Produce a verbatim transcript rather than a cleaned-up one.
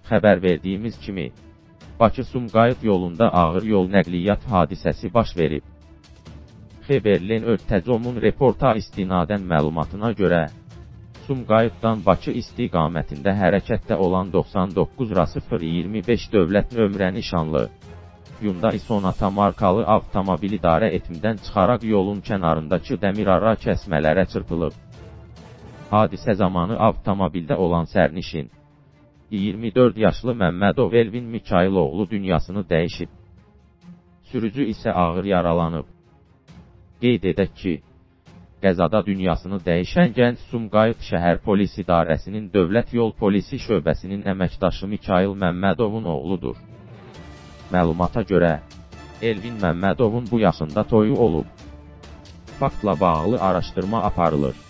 Xəbər verdiyimiz kimi, Bakı-Sumqayıt yolunda ağır yol nəqliyyat hadisəsi baş verib. Xeberlen Örtəcomun reporta istinadən məlumatına görə, Sumqayıtdan Bakı istiqamətində hərəkətdə olan doxsan doqquz R sıfır iyirmi beş dövlət nömrə nişanlı Hyundai Sonata markalı avtomobil idarə etmədən çıxaraq yolun kənarındakı dəmirara kəsmələrə çırpılıb. Hadisə zamanı avtomobildə olan sərnişin, iyirmi dörd yaşlı Məmmədov Elvin Mikayıloğlu dünyasını dəyişib. Sürücü isə ağır yaralanıb. Qeyd edək ki, qəzada dünyasını dəyişən gənc Sumqayıt şəhər polis idarəsinin Dövlət Yol Polisi şöbəsinin əməkdaşı Mikayıl Məmmədovun oğludur. Məlumata görə, Elvin Məmmədovun bu yaşında toyu olub. Faktla bağlı araşdırma aparılır.